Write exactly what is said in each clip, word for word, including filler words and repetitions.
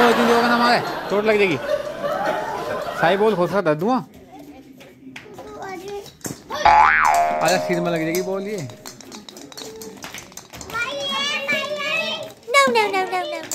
वो इतनी होगा ना मारे चोट लग जाएगी। साई बोल खुद का दर्द हुआ। अरे सिर में लग जाएगी बोल ये। No, no, no, no, no, no.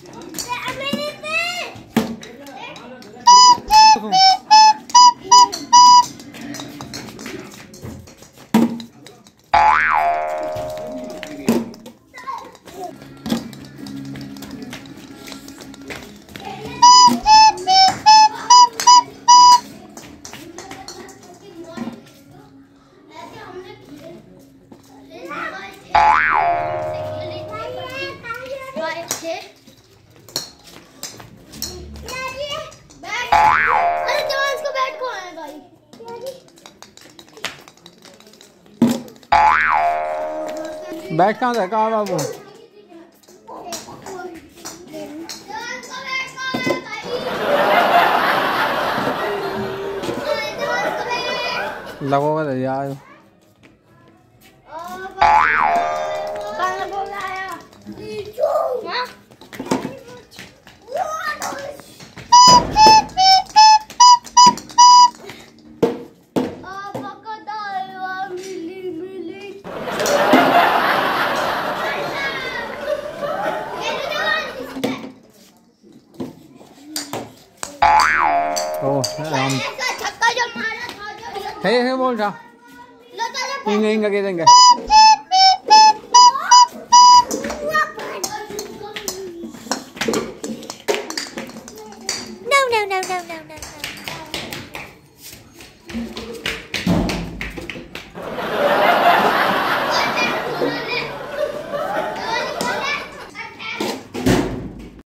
बैठ कहाँ था कहाँ बाबू। लगोगा यार। हे हे बोल रहा इंग इंग के देंगे